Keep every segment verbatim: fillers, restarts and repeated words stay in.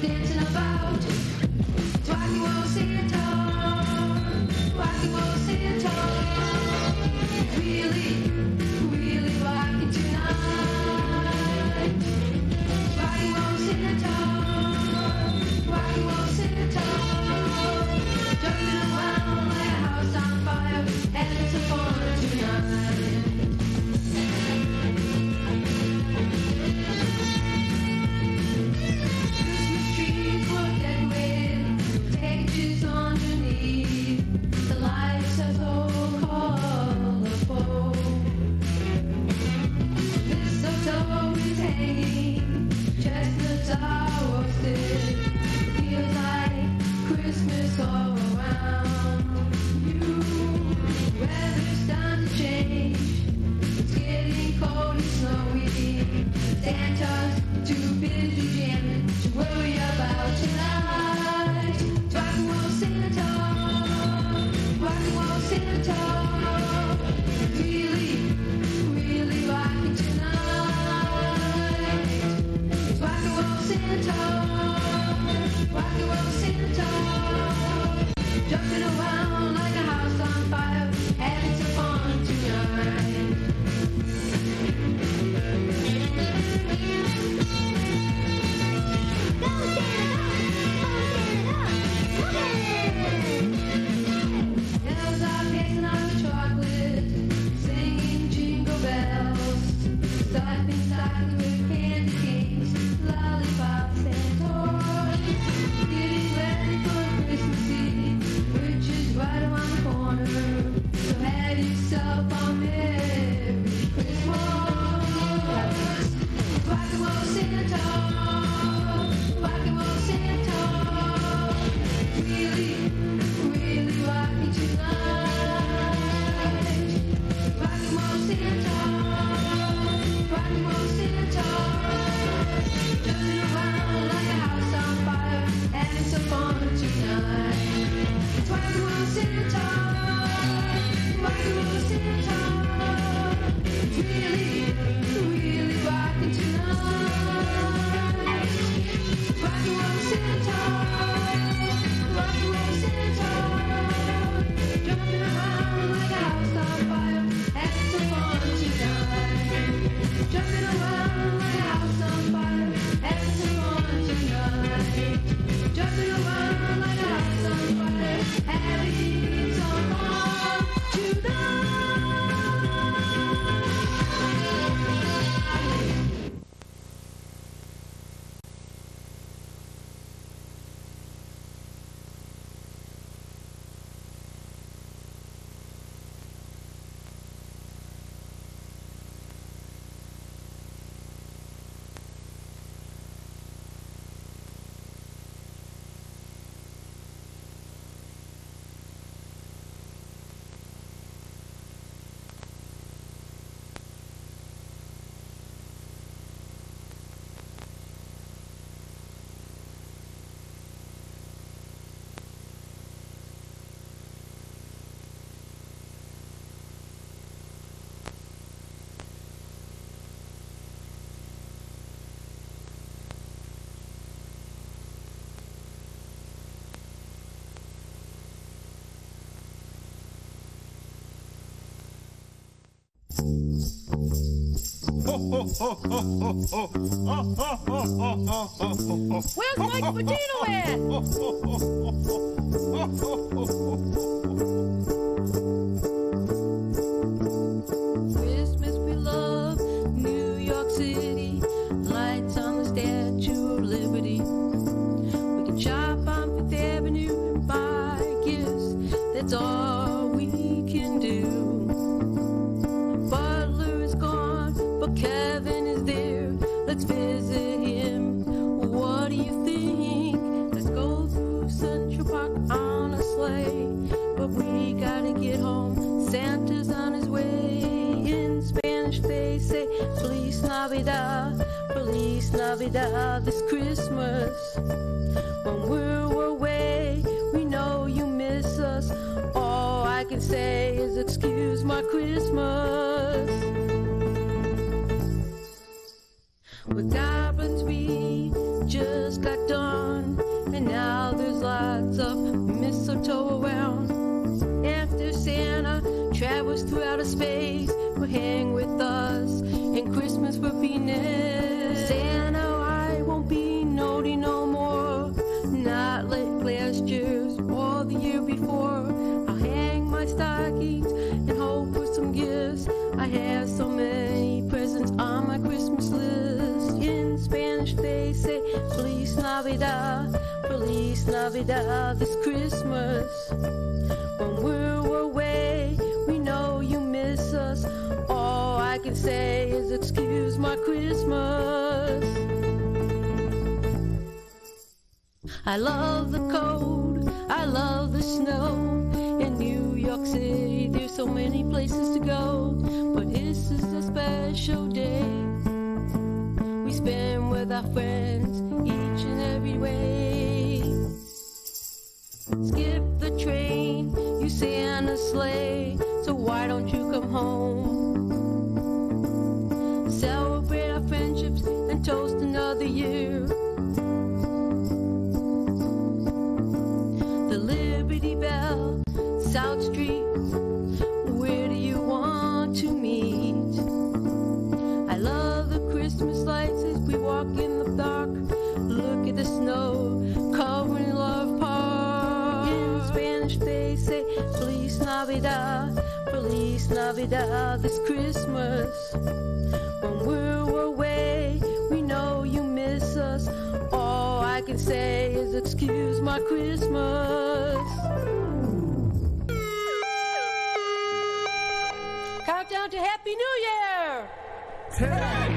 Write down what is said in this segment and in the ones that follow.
Where's Mike Patino at? Christmas we love New York City, lights on the Statue of Liberty. We can shop on Fifth Avenue and buy gifts, that's all we can do. Butler is gone, but Kevin is there, let's visit him. What do you think? Let's go through Central Park on a sleigh, but we gotta get home, Santa's on his way. In Spanish they say Feliz Navidad, Feliz Navidad. This Christmas, when we're away, we know you miss us. All I can say is excuse my Christmas. With goblins we just got done, outer space will hang with us, and Christmas will be next. Santa, I won't be naughty no more, not like last year's or the year before. I'll hang my stockings and hope for some gifts. I have so many presents on my Christmas list. In Spanish they say Feliz Navidad, Feliz Navidad this Christmas. When we're away, we know you miss us. All I can say is excuse my Christmas. I love the cold, I love the snow. In New York City, there's so many places to go, but this is a special day we spend with our friends each and every way. Skip the train, you Santa sleigh, so why don't you come home? Celebrate our friendships and toast another year. The Liberty Bell, South Street, where do you want to meet? I love the Christmas lights as we walk in the dark. Look at the snow covering Love Park. In Spanish they say Feliz Navidad, Feliz Navidad this Christmas. When we're away, we know you miss us. All I can say is excuse my Christmas. Countdown to Happy New Year! Ten!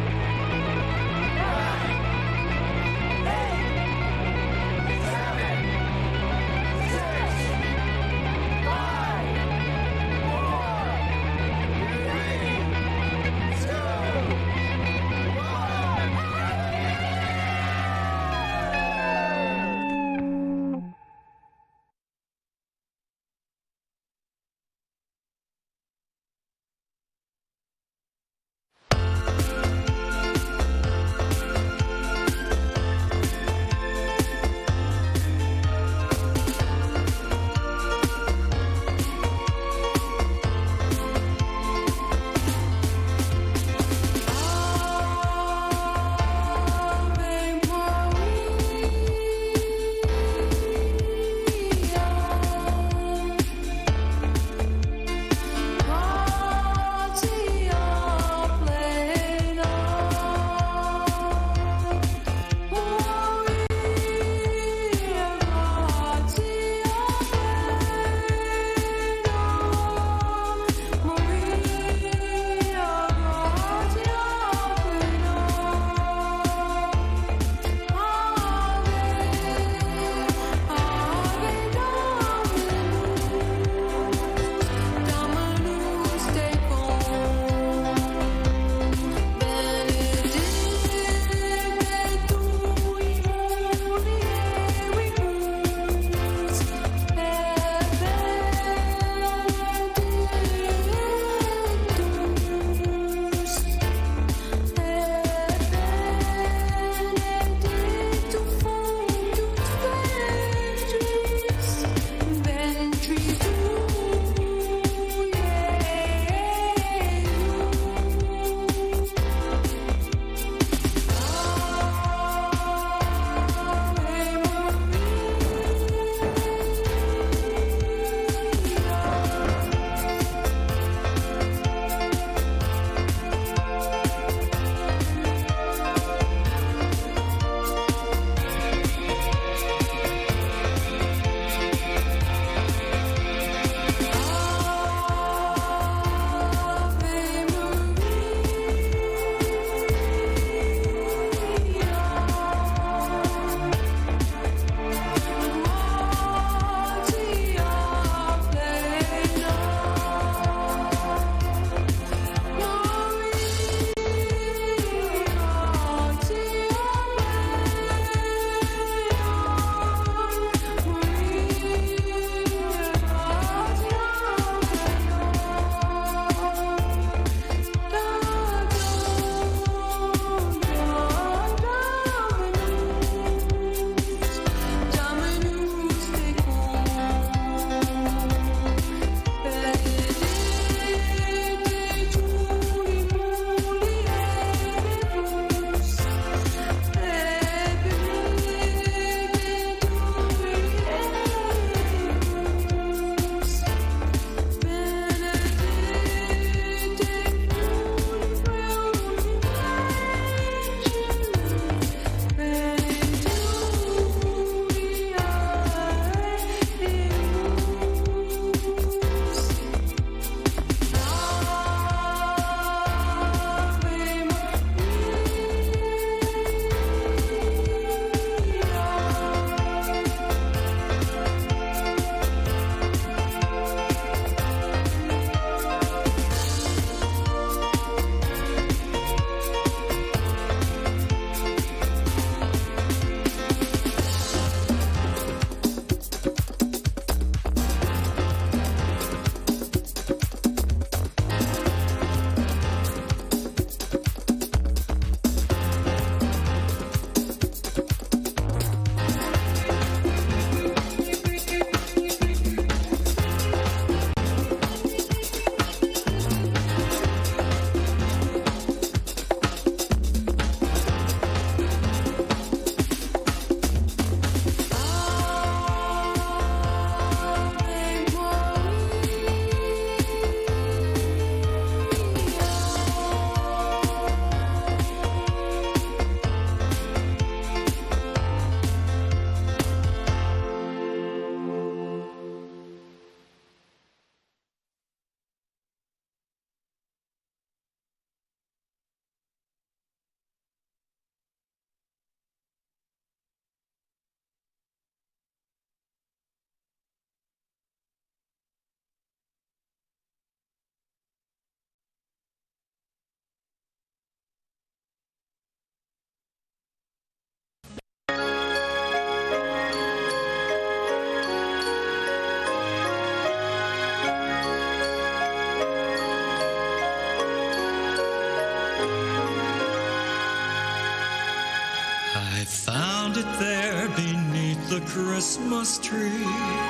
found it there beneath the Christmas tree.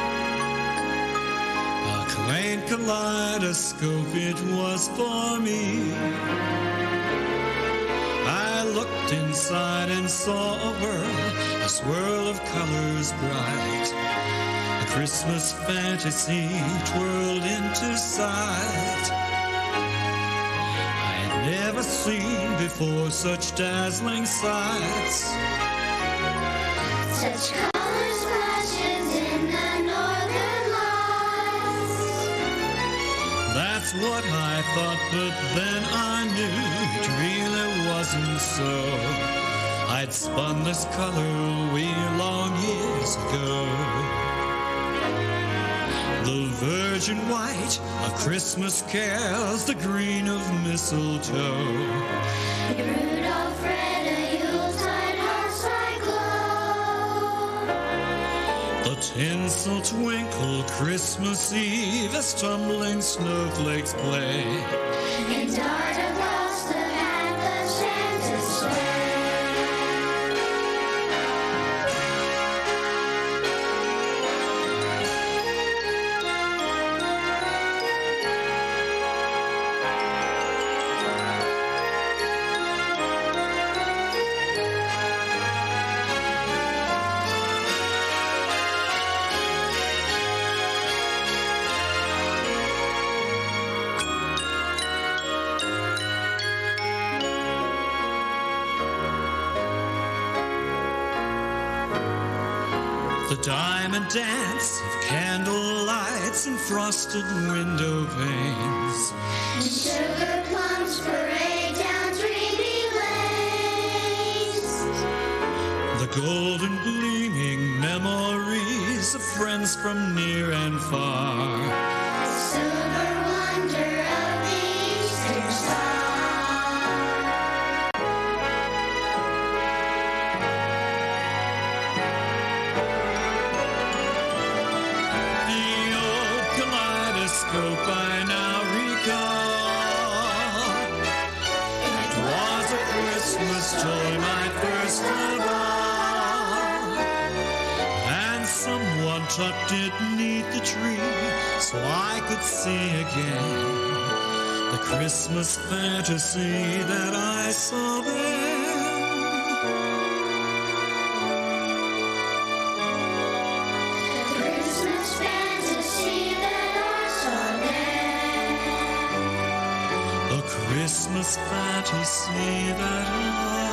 A quaint kaleidoscope it was for me. I looked inside and saw a world, a swirl of colors bright. A Christmas fantasy twirled into sight. I had never seen before such dazzling sights. Such colors flashes in the northern lights. That's what I thought, but then I knew it really wasn't so. I'd spun this color wheel long years ago. The virgin white of Christmas carols, the green of mistletoe. Rudolph red, a Yuletide hearthside glow. The tinsel twinkle Christmas Eve as tumbling snowflakes play. And dart across the path of Santa's sleigh. The diamond dance of candle lights and frosted window panes. And sugar plums parade down dreamy lanes. The golden gleaming memories of friends from near and far. The silver wonder of the Easter star. I now recall. It was a Christmas toy, my first of all. And someone tucked it neath the tree so I could see again the Christmas fantasy that I saw then. Christmas fantasy that I